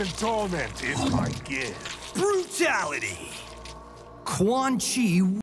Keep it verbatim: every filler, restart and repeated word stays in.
and torment is my gift. Brutality! Quan Chi